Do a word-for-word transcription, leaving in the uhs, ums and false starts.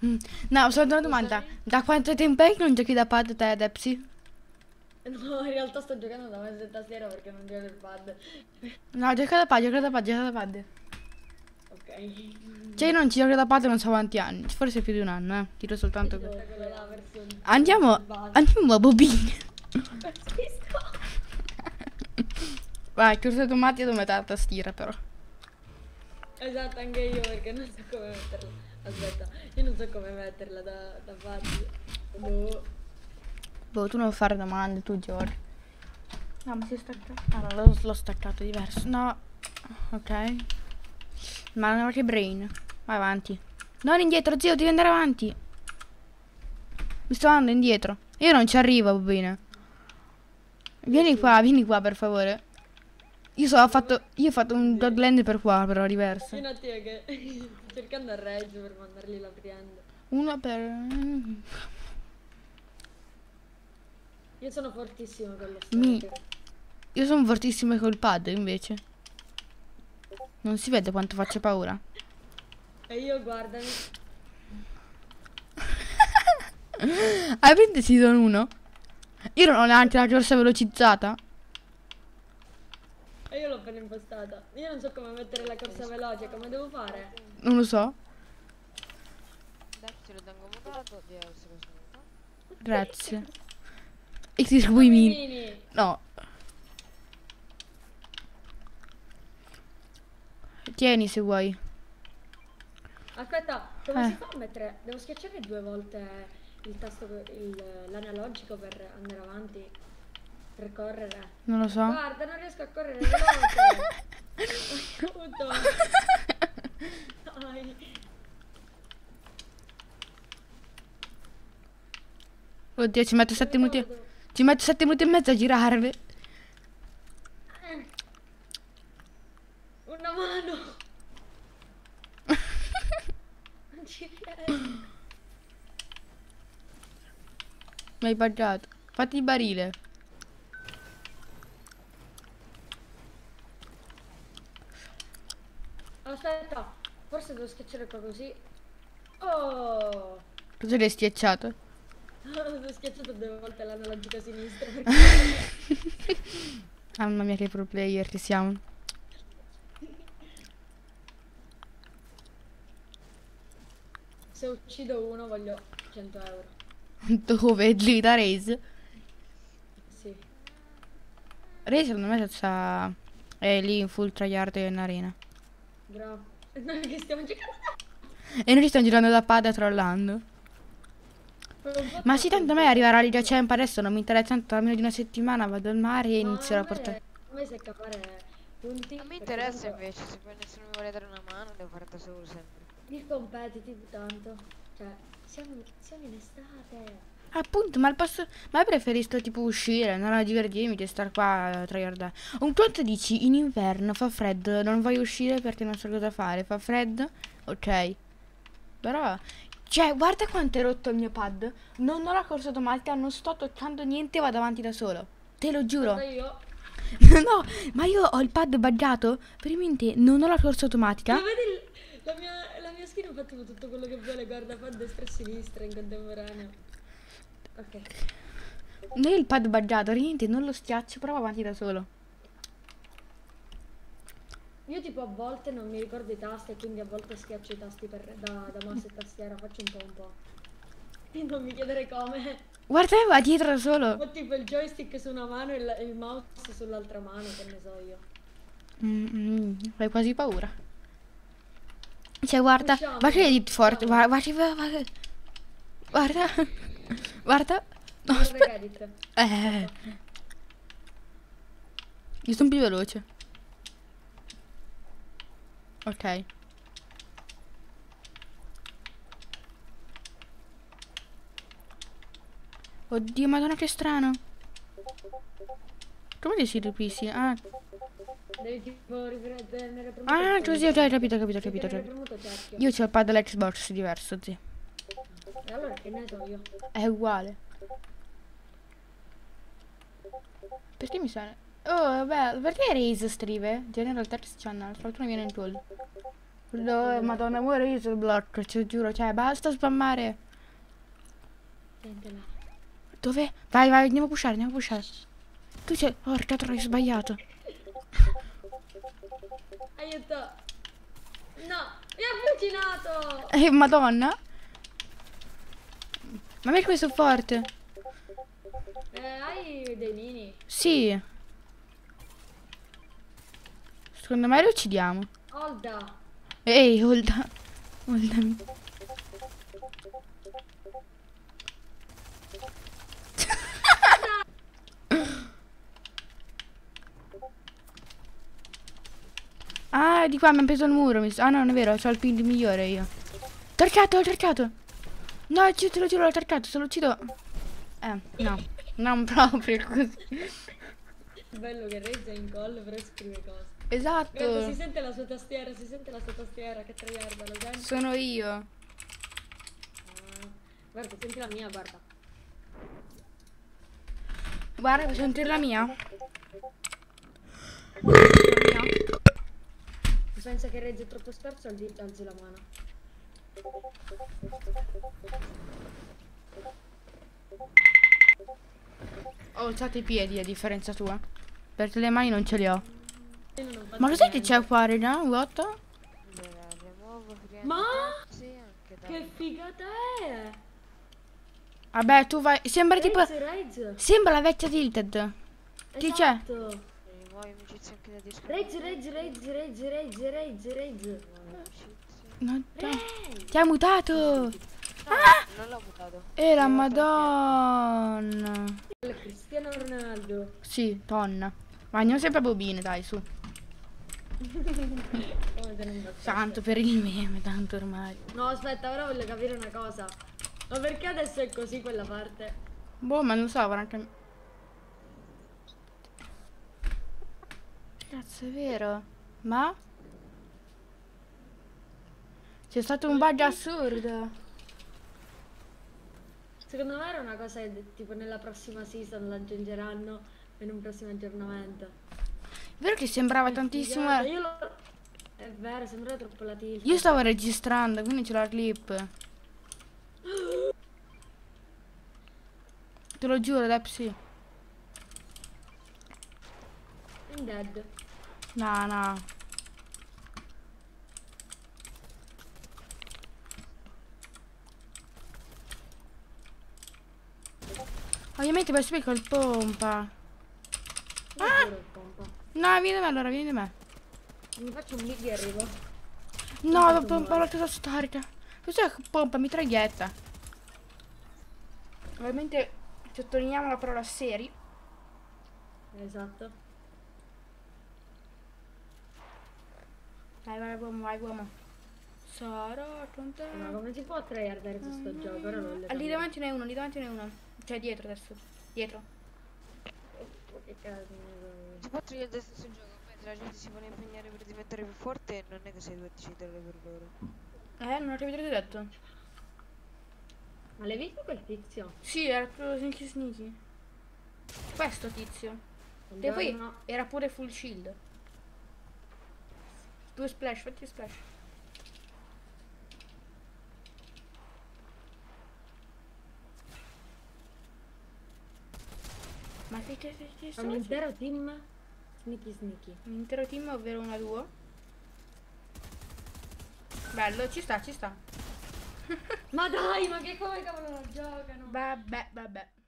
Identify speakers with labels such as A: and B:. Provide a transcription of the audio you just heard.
A: Mm. No, solo una domanda. Da quanto tempo è che non giochi da pad te, Depsi?
B: No, in realtà sto giocando da mouse e tastiera perché non gioco il pad.
A: No, gioca da pad, gioca da pad, gioca da pad.
B: Ok.
A: Cioè io non ci gioco da pad non so quanti anni. Forse più di un anno, eh. Tiro soltanto
B: Io
A: que-
B: gioco quella là verso il-
A: Andiamo.
B: il base.
A: Andiamo a Bobine.
B: Pazzesco.
A: Vai, corsa automatico devo mettere la tastiera però.
B: Esatto, anche io perché non so come metterla. Aspetta, io non so come metterla da, da pad. Boh.
A: Boh, tu non fare domande, tu Giorgio. No, ma si è staccato. Ah, no, l'ho, l'ho staccato diverso. No. Ok. Ma non ho che brain. Vai avanti. Non indietro, zio, devi andare avanti. Mi sto andando indietro. Io non ci arrivo, bene. Vieni qua, vieni qua per favore. Io so, ho fatto. Io ho fatto un Godland per qua, però diverso.
B: Io un attimo che sto cercando a Reggio per mandargli la prenda.
A: Uno per.
B: Io sono fortissimo con lo
A: Mi.
B: striker.
A: Io sono fortissimo col pad invece. Non si vede quanto faccio paura.
B: E io guardami.
A: Hai presente season uno? Io non ho neanche la corsa velocizzata.
B: E io l'ho appena impostata. Io non so come mettere la corsa veloce, come devo fare?
A: Non lo so.
C: Dai, ce lo tengo mutato, di essere saluto.
A: Grazie. E ti squimi.
B: Mini.
A: No. Tieni se vuoi.
B: Aspetta, come
A: Eh.
B: si fa a mettere? Devo schiacciare due volte il tasto, il- l'analogico per andare avanti, per correre.
A: Non lo so.
B: Guarda, non riesco a correre veloce. Aiuto. Dai.
A: Oddio, ci metto sette minuti.
B: Vado.
A: Ci metto sette minuti e mezzo a girarmi.
B: Eh. Una mano. Non ci riesco.
A: Mi hai paggiato. Fatti il barile.
B: Aspetta, forse devo schiacciare qua così. Oh!
A: Cosa l'hai schiacciato?
B: Ho schiacciato due volte l'analogico a sinistra perché...
A: Mamma mia che pro player che siamo.
B: Se uccido uno voglio cento euro.
A: Dove? Lì da Raze?
B: Sì.
A: Raze secondo me sta... È lì in full tryhard in arena.
B: Bravo. Noi che stiamo giocando.
A: E noi ci stiamo girando da pad trollando. Ma sì, tanto a me arrivare alla Liga Champ adesso non mi interessa, tanto tra meno di una settimana vado al mare e inizio a portare.
B: A me secca fare punti.
C: Non mi
B: perché
C: interessa
B: tanto
C: invece, se poi nessuno mi vuole dare una mano, devo fare da solo sempre.
B: il competitive tanto. Cioè, siamo, siamo in estate.
A: Appunto, ma al posto. Ma preferisco tipo uscire, andare a divertirmi che star qua a tryhardare. Un conto dici in inverno fa freddo, non voglio uscire perché non so cosa fare. Fa freddo? Ok. Però. Cioè, guarda quanto è rotto il mio pad. Non ho la corsa automatica, non sto toccando niente, vado avanti da solo. Te lo giuro.
B: Guarda io.
A: No, ma io ho il pad buggato. Veramente non ho la corsa automatica.
B: Ma vedi il- la mia, la mia skin fa tipo tutto quello che vuole, guarda, fa destra e sinistra in contemporanea. Ok.
A: Non ho il pad buggato, niente, non lo schiaccio, però vado avanti da solo.
B: Io tipo a volte non mi ricordo i tasti e quindi a volte schiaccio i tasti per, da, da mouse e tastiera, faccio un po' un po'. E non mi chiedere come.
A: Guarda, va dietro da solo.
B: Ho tipo il joystick su una mano e il, e il mouse sull'altra mano, che ne so io.
A: Mm, mm, fai quasi paura. Cioè, guarda,
B: Usciamo,
A: guarda che edit forte.
B: usciamo.
A: Guarda, guarda, guarda. Guarda. Guarda. No,
B: Guarda
A: aspetta.
B: che edit.
A: Eh. Io sono più veloce. Ok. Oddio, madonna che strano. Come ti si ripissi? Ah,
B: Devi tipo ripre- tenere premuto
A: ah
B: il
A: così, ho
B: cerchio.
A: già capito, capito,
B: Devi
A: capito.
B: tenere
A: capito.
B: premuto cerchio.
A: Io c'ho il pad dell'Xbox diverso, zio.
B: E allora che ne so io?
A: È uguale. Perché mi suona? Oh, vabbè, perché Raze scrive? General Text Channel, fortuna viene in tool. Dove? Madonna, muore io sul blocco, ci giuro, cioè, basta spammare.
B: Sentila.
A: Dove? Vai, vai, andiamo a pushare, andiamo a pushare. Tu c'è... Porca troia, ho sbagliato.
B: Aiuto. No, mi ha avvicinato.
A: Eh, madonna. Ma me questo è forte.
B: Eh, hai dei mini?
A: Sì. Secondo me lo uccidiamo.
B: Olda.
A: Ehi, Holda. Holdami. Ah, di qua mi ha preso il muro. mi sa- Ah no, non è vero, c'ho il pin migliore io. Tarcato, l'ho tarcato. No, ci- te lo giuro, l'ho tarcato, se lo uccido. Eh, no. Non proprio così.
B: Bello che Rezza è in gol, però scrive cose.
A: Esatto.
B: Guarda, si sente la sua tastiera, si sente la sua tastiera, che traiarda, lo senti?
A: Sono io.
B: Ah, guarda, senti la mia, guarda.
A: Guarda, vuoi sentire la mia?
B: Se pensa che Rezza è troppo scarso, alzi, alzi la mano.
A: Ho alzato i piedi a differenza tua. Perché le mani non ce le ho.
B: Io non ho fatto
A: Ma cos'è che
B: niente.
A: c'è qua, Rena? What?
C: Allora, rimuovo clienti
B: Ma?
C: pazzi anche da...
B: Che figata è?
A: Vabbè, tu vai. Sembra tipo.
B: Rezza, Rezza.
A: Sembra la vecchia Tilted. Chi c'è?
B: Esatto.
C: Rimuovi amicizia anche da disco.
B: Rezza, Rezza, Rezza, Rezza, Rezza, Rezza, Rezza.
C: Rimuovi amicizia.
A: No, ti-
B: Rezza.
A: ti ha mutato.
C: No, non l'ho mutato.
A: E la
C: Devo
A: madonna.
B: Cristiano Ronaldo.
A: Sì, tonna. Ma andiamo sempre a bobine, dai, su.
B: Come te ne imbastisse?
A: Santo per il meme, tanto ormai.
B: No, aspetta, ora voglio capire una cosa. Ma perché adesso è così quella parte?
A: Boh, ma non so, anche. Cazzo, è vero. Ma? C'è stato un bug assurdo.
B: Secondo me era una cosa che tipo nella prossima season la aggiungeranno in un prossimo aggiornamento.
A: È vero che sembrava tantissimo.
B: Figata, Io lo... È vero, sembrava troppo la tilt.
A: Io stavo registrando, quindi c'è la clip. Te lo giuro, Dep, sì.
B: In dead.
A: No, no. Ovviamente per spiego il pompa.
B: Ah! Il pompa.
A: No, vieni da me allora, vieni da me.
B: Mi faccio un big e arrivo.
A: No, la pompa l'ho tutta storica. Cos'è che pompa? Mi traghietta. Ovviamente sottolineiamo la parola seri.
B: Esatto.
A: Vai, vai, uomo, vai, uomo. Sarò con te.
B: Ma come si può tryhardare su sto gioco? Ora non le
A: Ah, lì davanti ne è uno, lì davanti ne è uno. Cioè dietro adesso. Dietro.
B: Che cazzo ne
C: Si può togliere il stesso gioco, mentre la gente si vuole impegnare per diventare più forte e non è che sei tu a decidere per loro.
A: Eh, non ho capito che hai detto.
B: Ma l'hai visto quel tizio?
A: Sì, era proprio sneaky sneaky. Questo tizio. E poi
B: Buongiorno.
A: era pure full shield. Due splash, fatti splash. Ma che che che che
B: È
A: sta
B: un
A: facendo?
B: intero team sneaky sneaky.
A: Un intero team, ovvero una duo. Bello, ci sta, ci sta.
B: Ma dai, ma che come cavolo la giocano?
A: Vabbè, vabbè.